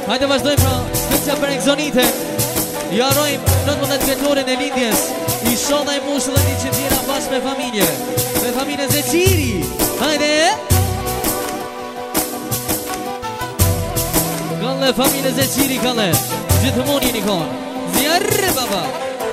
Hajde vazhdojmë pra, special për Exonite. Jarojmë 19 vjetorin e lindjes. I shona i mushë dhe një që tjera bashkë me familje. Me familje Zeqiri. Hajde! Kalle familje Zeqiri, kalle. Gjithëmoni një konë. Zjarë, baba!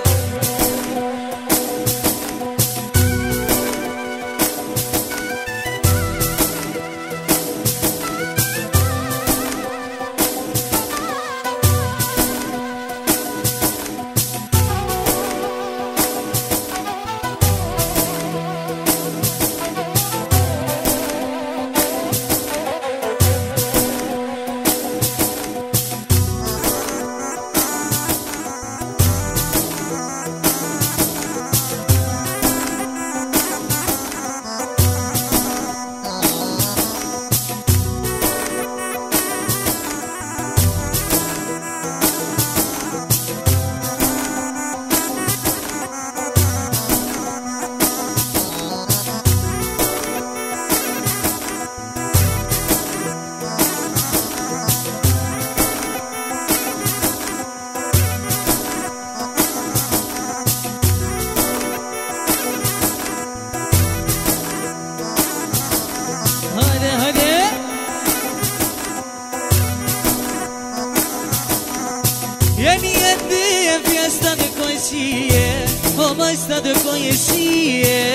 Sta de conhecia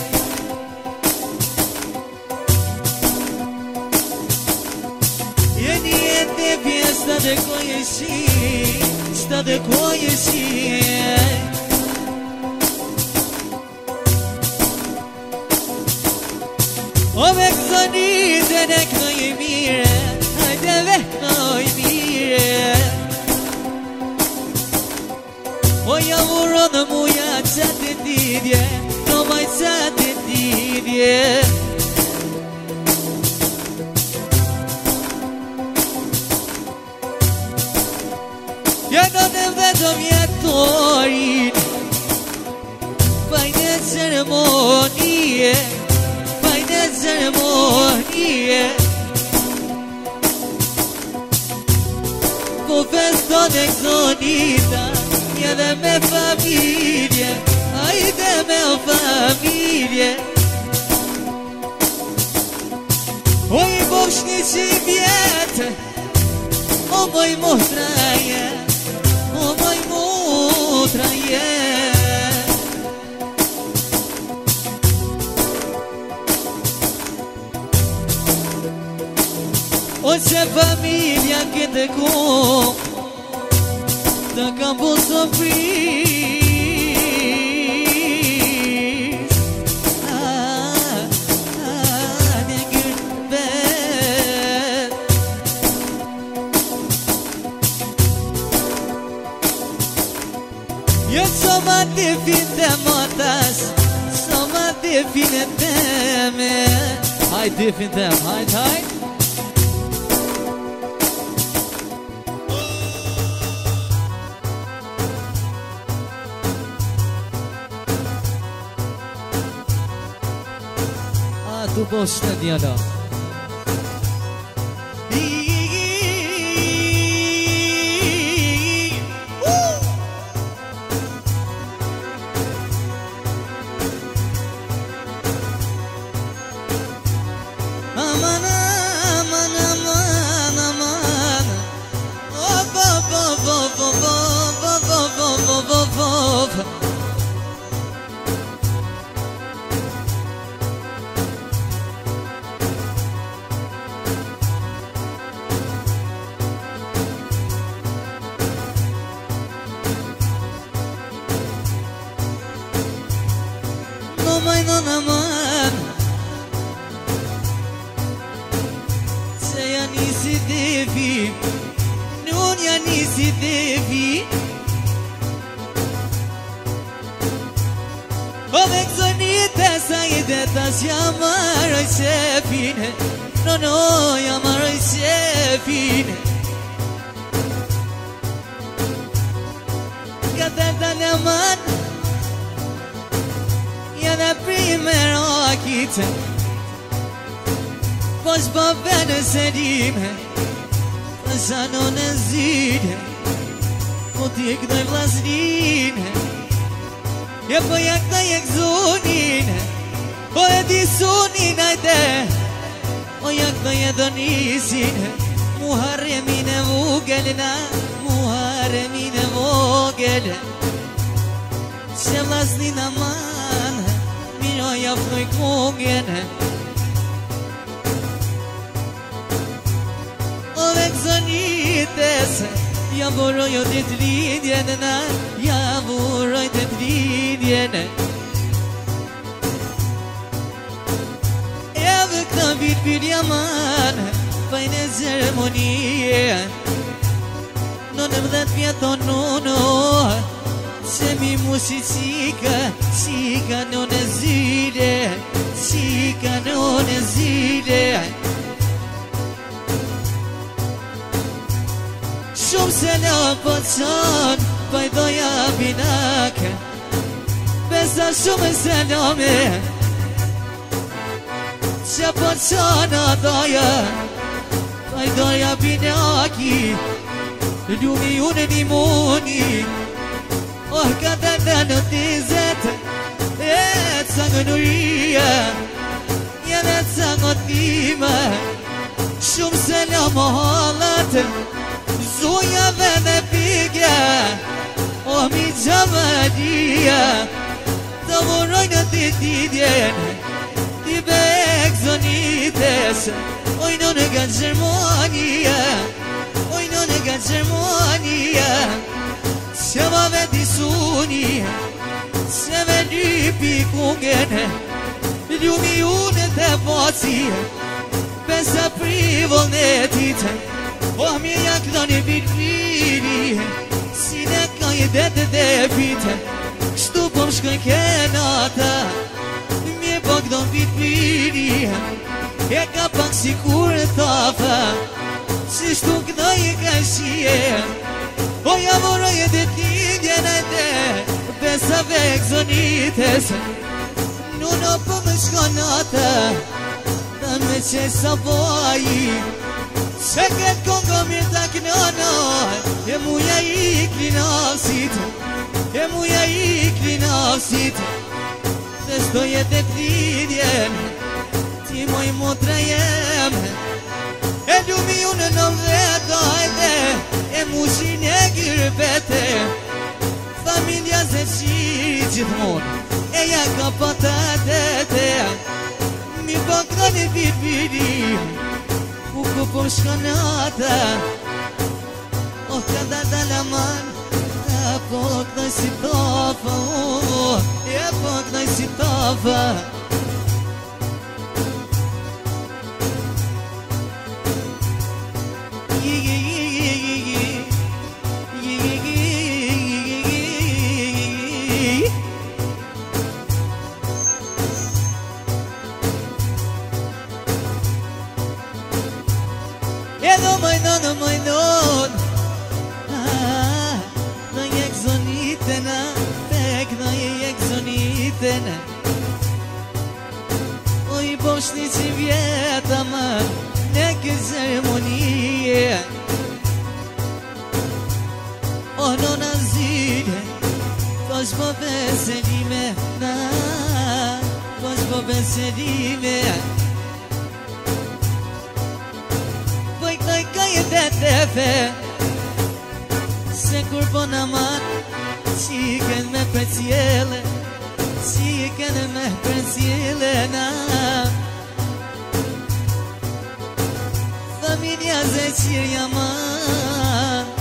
niente fiesta de conhecia sta de conhecia o Exonite ne coi mire hajde ve coi mire o javuro në muja qatë tidje no maj qatë tidje Jeno në vetëm jetorin Pajne ceremonie Pajne ceremonie Po feston Exonita Edhe me familje Ajde me familje O i bosh një që vjetë O moj motraje O moj motraje O që familja këtë kom Të kam po surprise Një gërë bet Jo që ma të fin të motas Që ma të fin e teme Hajt të fin të em, hajt Tu bosh të djala Aman, aman, aman, aman Of, of, of, of, of, of, of, of, of non aman Se janë i si devi Nun janë i si devi O dhe Exonite sa i detas Jamaroj shefine No, jamaroj shefine Gateta në man Jana primero akite Po shpo vene se dime Zanon e zine Po t'i këdoj vlasnine E po jak të jek zonine Po e di sonin ajde O jak të jedonisin Muharremin e vogelna Muharremin e vogel Se vlasnin aman Miro jaftoj kogen O vek zonites Ja voroj o të t'lidjen Ja voroj të t'lidjen E vë këta vit jaman Pajnë e ceremonie Në 19 vjeton nono Se mi musi Cika në në zile Cika në në zile Shumë se la po qanë Pajdoja binake Besa shumë se la me Që po qanë adoja Pajdoja binaki Ljumi unë një moni Oh, ka të në tizet E të ngënuria Jene të ngëtima Shumë se la më halat Zujave dhe pigja Oh, mi gjavaria Të vorojnë të tidjen Ti bek zonites Oj, në nga Gjermania Oj, në nga Gjermania Se va vedi suni Se ve lypi kungen Ljumi unë të poci Pesa privolnetit Oh, mi jak do një bitmiri Si ne ka i dete dhe pite Kështu po më shkoj kenata Mi po këdo në bitmiri E ka pak si kur tafa Si shtu këdo i ka shie O ja voroj e dhe t'lidjen ajde Besa vek zonites Nuno po më shkonata Da me që sa boji Se këtë kongo mirë ta kënono E muja i klinavsit E muja i klinavsit Dhe shtoj e dhe t'lidjen Ti moj motra jem E ljumi unë në veto ajde E mushin e gjërbete Familja ze qi gjithmon E ja ka patatete Mi bakna një bitbirim U ku po shkonata O ka da dalaman E po kënoj si tofa E po kënoj si tofa Edo majnon, majnon Në jek zonitena Pek në jek zonitena O i boshni që vjeta man Në kë ceremonie O në nazile Kosh po veselime Kosh po veselime Dhe tefe Se kur po në manë Qiken me për cjele Qiken me për cjele na Familja ze qirja man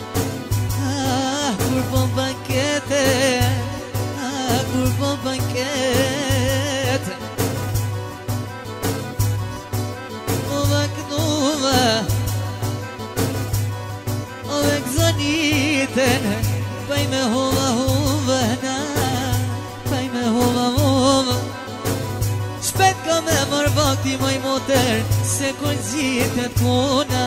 Kur po bankete Kur po bankete O vaknuva Paj me hova hova na Paj me hova hova Shpet ka me mër vakti moj moter Se kur gjitet kuna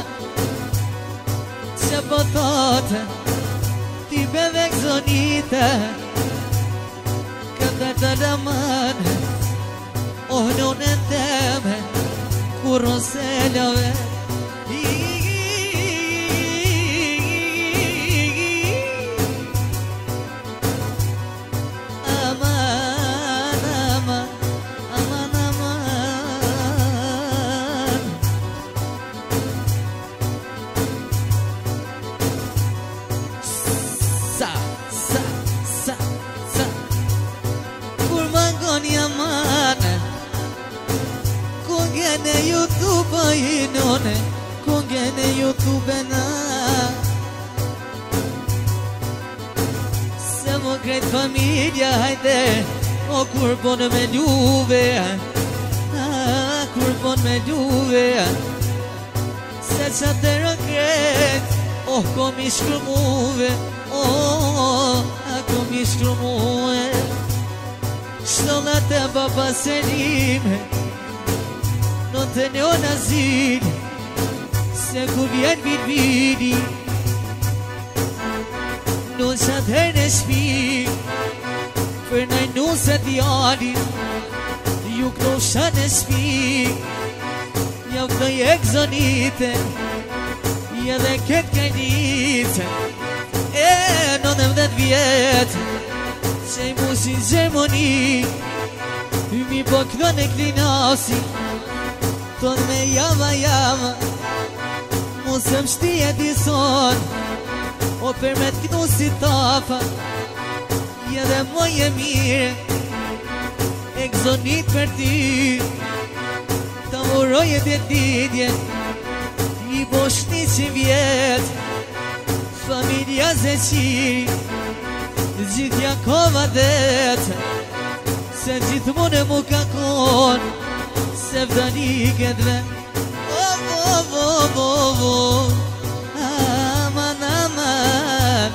Që po thote Ti bevek zonite Këta të daman Oh në në teme Kur ose love ne kongen e YouTube-na Se më krejt familja hajde O kur bon me luve Kur bon me luve Se qa të rëkret Oh, kom i shkërmuve Oh, kom i shkërmuve Shtollat e baba Selime Në të neonazin Se ku vjen vidi Në qatë her në shpi Për nëj nuse djali Ju knosha në shpi Ja këtë i egzonite Ja dhe këtë kajnite E në 19 vjetë Që i musin Gjermoni Mi po këdo në klinasi Ton me java Musëm shti e dison O për me t'knu si tafa Je dhe moj e mire Egzonit për ty Ta uroj e djetidje I boshni që vjet Familja Zeqiri Gjithja kova det Se gjithë mune mu ka kon Se vdani këtë Aman, aman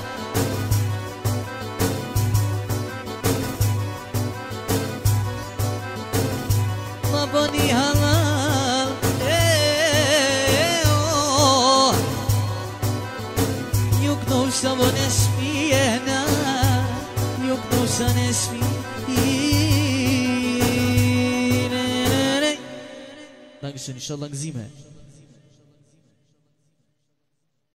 Ma boni halal Ju kënosha vone shpijena Ju kënosha në shpijena Dankeschön, inshallah gzime